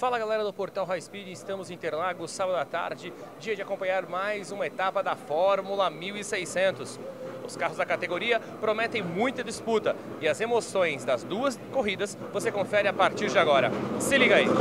Fala galera do Portal High Speed, estamos em Interlagos, sábado à tarde, dia de acompanhar mais uma etapa da Fórmula 1600. Os carros da categoria prometem muita disputa e as emoções das duas corridas você confere a partir de agora. Se liga aí!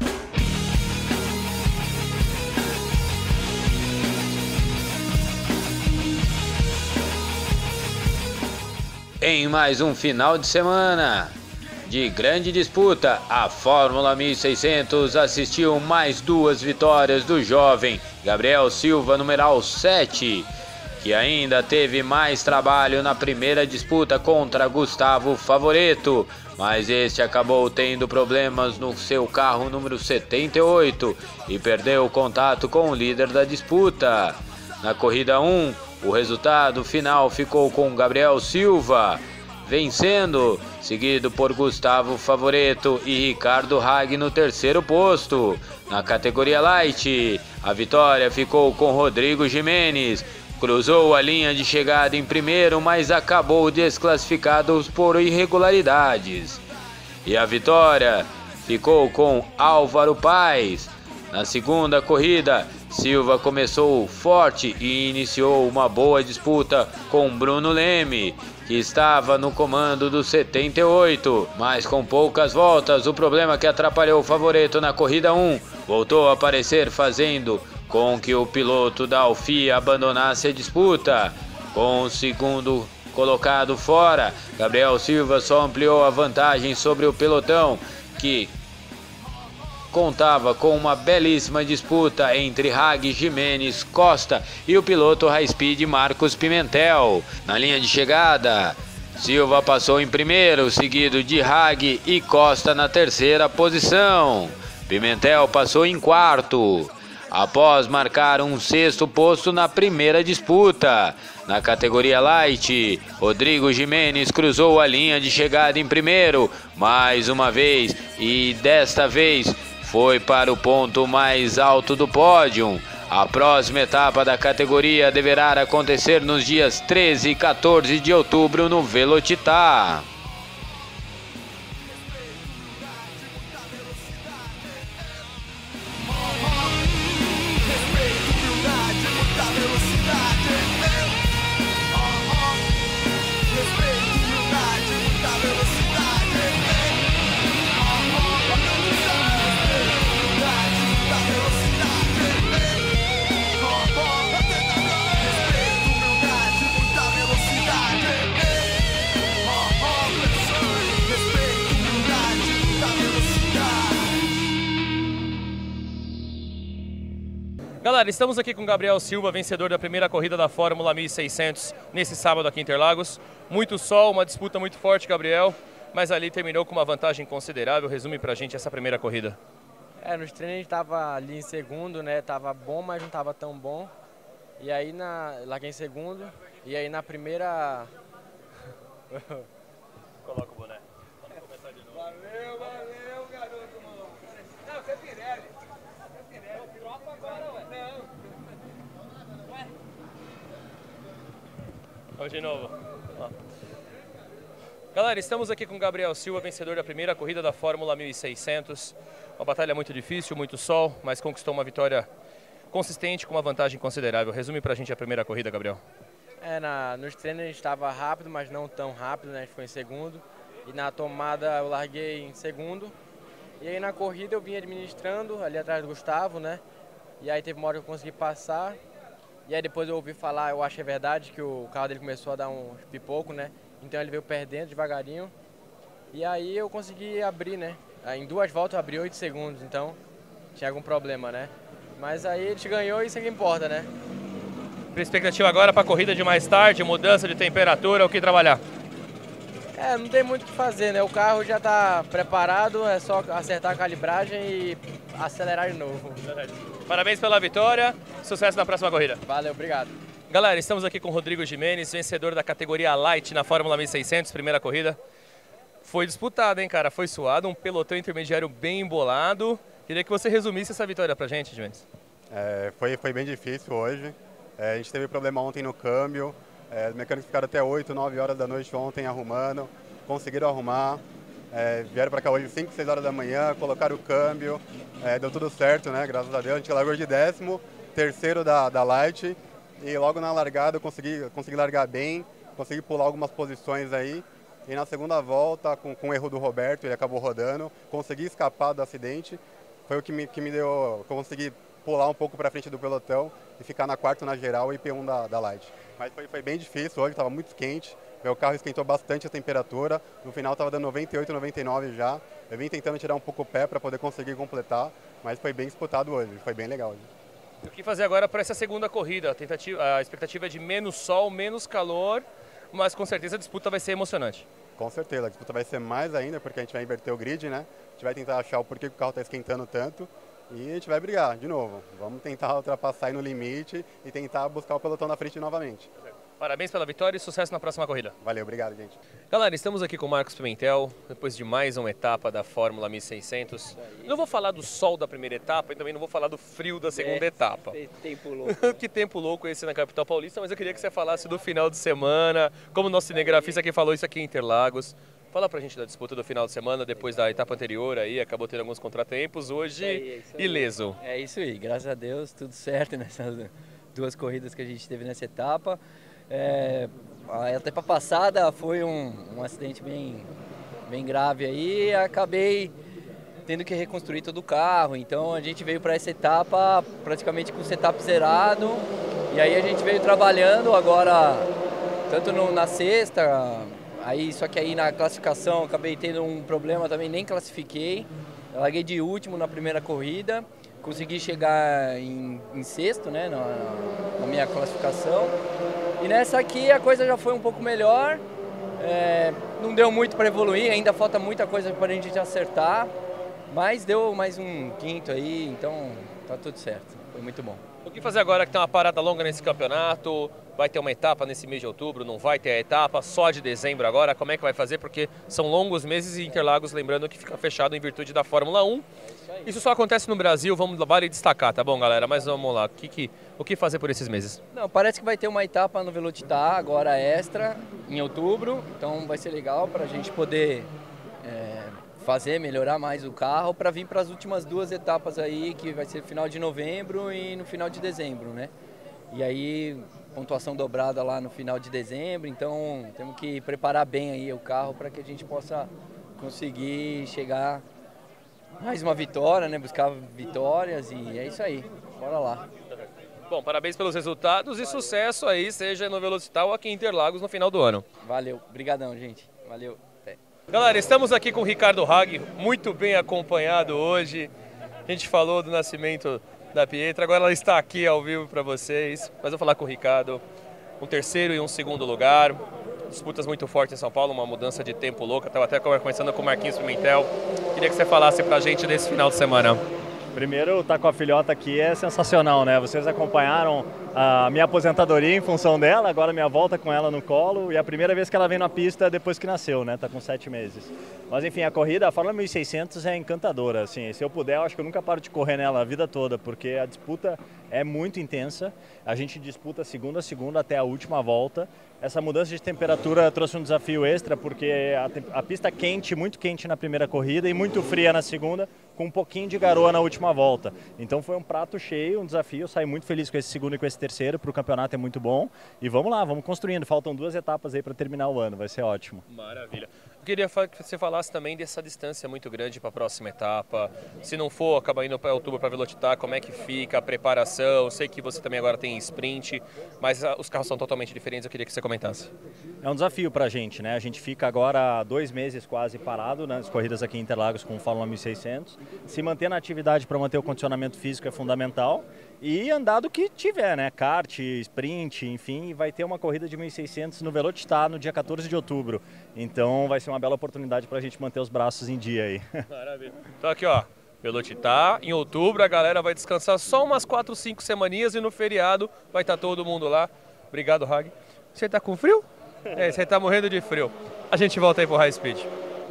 Em mais um final de semana de grande disputa, a Fórmula 1600 assistiu mais duas vitórias do jovem Gabriel Silva, numeral 7, que ainda teve mais trabalho na primeira disputa contra Gustavo Favoreto, mas este acabou tendo problemas no seu carro número 78 e perdeu o contato com o líder da disputa. Na corrida 1, o resultado final ficou com Gabriel Silva vencendo, seguido por Gustavo Favoreto e Ricardo Hag no terceiro posto. Na categoria Light, a vitória ficou com Rodrigo Jimenez. Cruzou a linha de chegada em primeiro, mas acabou desclassificado por irregularidades. E a vitória ficou com Álvaro Paes. Na segunda corrida, Silva começou forte e iniciou uma boa disputa com Bruno Leme, que estava no comando do 78, mas com poucas voltas, o problema que atrapalhou o Favoreto na corrida 1 voltou a aparecer, fazendo com que o piloto da Alfia abandonasse a disputa. Com o segundo colocado fora, Gabriel Silva só ampliou a vantagem sobre o pelotão, que contava com uma belíssima disputa entre Hag, Jimenez, Costa e o piloto High Speed Marcos Pimentel. Na linha de chegada, Silva passou em primeiro, seguido de Hag e Costa na terceira posição. Pimentel passou em quarto, após marcar um sexto posto na primeira disputa. Na categoria Light, Rodrigo Jimenez cruzou a linha de chegada em primeiro, mais uma vez, e desta vez foi para o ponto mais alto do pódio. A próxima etapa da categoria deverá acontecer nos dias 13 e 14 de outubro no Velocitar. Galera, estamos aqui com Gabriel Silva, vencedor da primeira corrida da Fórmula 1600 nesse sábado aqui em Interlagos. Muito sol, uma disputa muito forte, Gabriel, mas ali terminou com uma vantagem considerável. Resume pra gente essa primeira corrida. Nos treinos a gente tava ali em segundo, né? Tava bom, mas não tava tão bom. E aí larguei em segundo, e aí na primeira... Coloca o boné. Vamos começar de novo. Valeu, garoto, mano. Não, você é Pirelli. Tropa agora, ué. Não. Ué? Vamos de novo. Ó. Galera, estamos aqui com Gabriel Silva, vencedor da primeira corrida da Fórmula 1600. Uma batalha muito difícil, muito sol, mas conquistou uma vitória consistente com uma vantagem considerável. Resume pra gente a primeira corrida, Gabriel. Nos treinos a gente estava rápido, mas não tão rápido, né? A gente foi em segundo. E na tomada eu larguei em segundo. E aí na corrida eu vim administrando ali atrás do Gustavo, né? E aí teve uma hora que eu consegui passar. E aí depois eu ouvi falar, eu achei verdade, que o carro dele começou a dar um pipoco, né? Então ele veio perdendo devagarinho. E aí eu consegui abrir, né? Em 2 voltas eu abri 8 segundos, então tinha algum problema, né? Mas aí a gente ganhou e isso é que importa, né? Expectativa agora para a corrida de mais tarde, mudança de temperatura, o que trabalhar? Não tem muito o que fazer, né? O carro já está preparado, é só acertar a calibragem e acelerar de novo. Parabéns pela vitória, sucesso na próxima corrida. Valeu, obrigado. Galera, estamos aqui com o Rodrigo Jimenez, vencedor da categoria Light na Fórmula 1600, primeira corrida. Foi disputado, hein, cara? Foi suado, um pelotão intermediário bem embolado. Queria que você resumisse essa vitória pra gente, Jimenez. Foi bem difícil hoje. A gente teve problema ontem no câmbio. Os mecânicos ficaram até 8, 9 horas da noite ontem arrumando. Conseguiram arrumar. Vieram para cá hoje 5, 6 horas da manhã, colocaram o câmbio, deu tudo certo, né? Graças a Deus. A gente largou de 13º da Light e logo na largada eu consegui largar bem, consegui pular algumas posições aí. E na segunda volta, com o erro do Roberto, ele acabou rodando, consegui escapar do acidente. Foi o que me deu, consegui pular um pouco para frente do pelotão e ficar na quarta na geral e P1 da Light. Mas foi bem difícil hoje, estava muito quente. Meu carro esquentou bastante a temperatura, no final estava dando 98, 99 já. Eu vim tentando tirar um pouco o pé para poder conseguir completar, mas foi bem disputado hoje, foi bem legal hoje. O que fazer agora para essa segunda corrida? A expectativa é de menos sol, menos calor, mas com certeza a disputa vai ser emocionante. Com certeza, a disputa vai ser mais ainda, porque a gente vai inverter o grid, né? A gente vai tentar achar o porquê que o carro está esquentando tanto e a gente vai brigar de novo. Vamos tentar ultrapassar aí no limite e tentar buscar o pelotão na frente novamente. Parabéns pela vitória e sucesso na próxima corrida. Valeu, obrigado, gente. Galera, estamos aqui com o Marcos Pimentel, depois de mais uma etapa da Fórmula 1600. Não vou falar do sol da primeira etapa e também não vou falar do frio da segunda etapa. Tempo louco. Que tempo louco esse na capital paulista, mas eu queria que você falasse do final de semana, como o nosso cinegrafista aqui falou isso aqui em Interlagos. Fala pra gente da disputa do final de semana, depois da etapa anterior aí, acabou tendo alguns contratempos, hoje ileso. É isso aí, graças a Deus, tudo certo nessas duas corridas que a gente teve nessa etapa. A etapa passada foi um acidente bem grave aí, acabei tendo que reconstruir todo o carro, então a gente veio para essa etapa praticamente com o setup zerado, e aí a gente veio trabalhando agora, tanto na sexta, aí, só que aí na classificação acabei tendo um problema também, nem classifiquei, eu larguei de último na primeira corrida, consegui chegar em sexto, né, na minha classificação. E nessa aqui a coisa já foi um pouco melhor, não deu muito para evoluir, ainda falta muita coisa para a gente acertar, mas deu mais um quinto aí, então tá tudo certo, foi muito bom. O que fazer agora que tem uma parada longa nesse campeonato? Vai ter uma etapa nesse mês de outubro, não vai ter a etapa, só de dezembro agora, como é que vai fazer? Porque são longos meses e Interlagos, lembrando que fica fechado em virtude da Fórmula 1. Isso só acontece no Brasil, vale destacar, tá bom, galera? Mas vamos lá, o que fazer por esses meses? Não, parece que vai ter uma etapa no Velocitar, agora extra, em outubro, então vai ser legal para a gente poder melhorar mais o carro para vir para as últimas duas etapas aí, que vai ser final de novembro e no final de dezembro, né? E aí, pontuação dobrada lá no final de dezembro, então temos que preparar bem aí o carro para que a gente possa conseguir chegar mais uma vitória, né? Buscar vitórias e é isso aí, bora lá. Bom, parabéns pelos resultados e sucesso aí, seja no Velocitar ou aqui em Interlagos no final do ano. Valeu, brigadão, gente, valeu. Galera, estamos aqui com o Ricardo Hag, muito bem acompanhado hoje. A gente falou do nascimento da Pietra, agora ela está aqui ao vivo para vocês. Mas vou falar com o Ricardo, um terceiro e um segundo lugar. Disputas muito fortes em São Paulo, uma mudança de tempo louca. Estava até conversando com o Marquinhos Pimentel. Queria que você falasse para a gente desse final de semana. Primeiro, estar com a filhota aqui é sensacional, né? Vocês acompanharam a minha aposentadoria em função dela, agora minha volta com ela no colo e a primeira vez que ela vem na pista depois que nasceu, né? Tá com 7 meses. Mas enfim, a corrida, a Fórmula 1600 é encantadora, assim. Se eu puder, eu acho que eu nunca paro de correr nela a vida toda, porque a disputa é muito intensa. A gente disputa segunda a segunda até a última volta. Essa mudança de temperatura trouxe um desafio extra, porque a pista quente, muito quente na primeira corrida e muito fria na segunda, com um pouquinho de garoa na última volta. Então foi um prato cheio, um desafio. Eu saí muito feliz com esse segundo e com esse terceiro, para o campeonato é muito bom. E vamos lá, vamos construindo. Faltam 2 etapas aí para terminar o ano, vai ser ótimo. Maravilha. Eu queria que você falasse também dessa distância muito grande para a próxima etapa. Se não for, acaba indo para outubro para Velocitar, como é que fica a preparação? Eu sei que você também agora tem sprint, mas os carros são totalmente diferentes, eu queria que você comentasse. É um desafio para a gente, né? A gente fica agora 2 meses quase parado nas corridas aqui em Interlagos com o Fórmula 1600. Se manter na atividade para manter o condicionamento físico é fundamental e andar do que tiver, né? Kart, sprint, enfim, vai ter uma corrida de 1600 no Velocitar no dia 14 de outubro. Então vai ser uma bela oportunidade para a gente manter os braços em dia aí. Maravilha. Então aqui, ó, Velocitar, em outubro a galera vai descansar só umas 4, 5 semaninhas e no feriado vai estar todo mundo lá. Obrigado, Hag. Você tá com frio? Você tá morrendo de frio. A gente volta aí pro High Speed.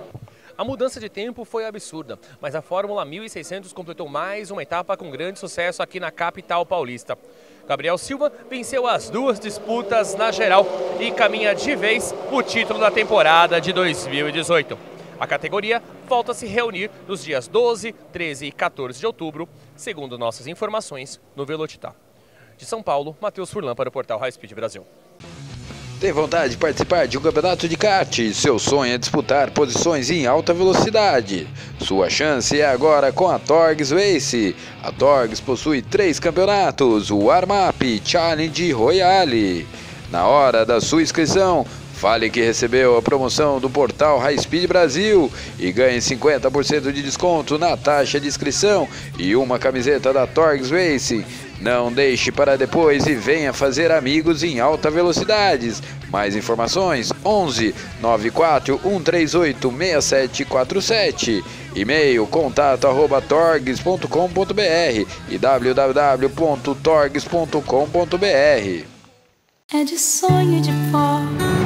A mudança de tempo foi absurda, mas a Fórmula 1600 completou mais uma etapa com grande sucesso aqui na capital paulista. Gabriel Silva venceu as 2 disputas na geral e caminha de vez o título da temporada de 2018. A categoria volta a se reunir nos dias 12, 13 e 14 de outubro, segundo nossas informações no Velocitar. De São Paulo, Matheus Furlan para o portal High Speed Brasil. Tem vontade de participar de um campeonato de kart? Seu sonho é disputar posições em alta velocidade. Sua chance é agora com a Torgs Race. A Torgs possui 3 campeonatos, o Warm-Up, Challenge e Royale. Na hora da sua inscrição, fale que recebeu a promoção do portal High Speed Brasil e ganhe 50% de desconto na taxa de inscrição e uma camiseta da Torgs Racing. Não deixe para depois e venha fazer amigos em alta velocidades. Mais informações 11 94 138 6747. E-mail contato@torgs.com.br e www.torgs.com.br. É de sonho e de pó,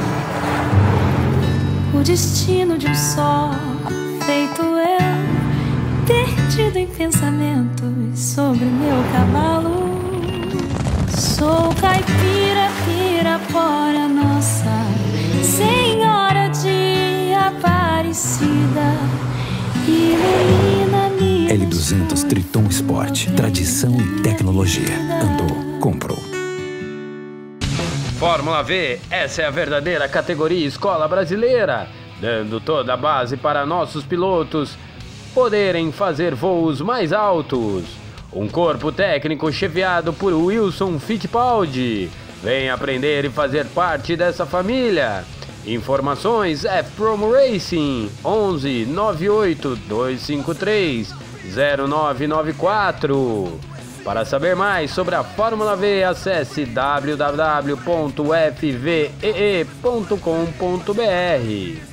o destino de um só, feito eu, perdido em pensamentos sobre meu cavalo. Sou caipira, Pirapora, Nossa Senhora de Aparecida, ilumina minha L200 Triton Sport, tradição e tecnologia. Andou, comprou. Fórmula V, essa é a verdadeira categoria escola brasileira, dando toda a base para nossos pilotos poderem fazer voos mais altos. Um corpo técnico chefiado por Wilson Fittipaldi. Vem aprender e fazer parte dessa família. Informações F-Promo Racing 11 98 253 0994. Para saber mais sobre a Fórmula V, acesse www.fvee.com.br.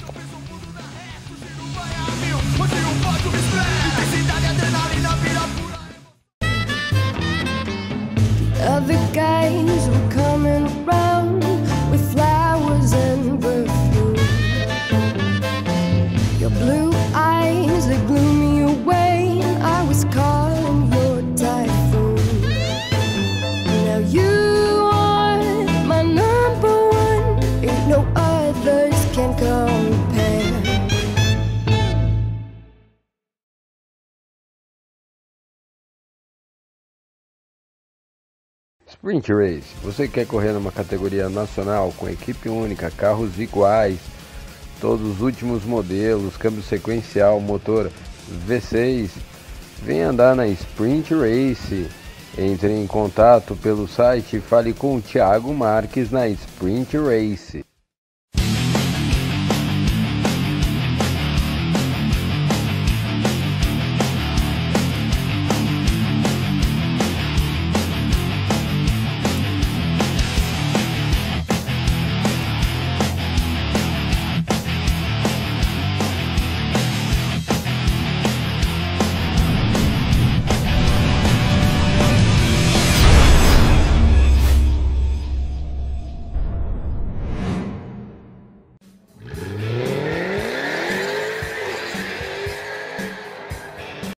Other guys were coming around with flowers and perfume. Your blue eyes, they blew me away. I was caught in your typhoon. Now you are my number one. Ain't no others can compare. Sprint Race, você quer correr numa categoria nacional com equipe única, carros iguais, todos os últimos modelos, câmbio sequencial, motor V6? Vem andar na Sprint Race. Entre em contato pelo site e fale com o Thiago Marques na Sprint Race.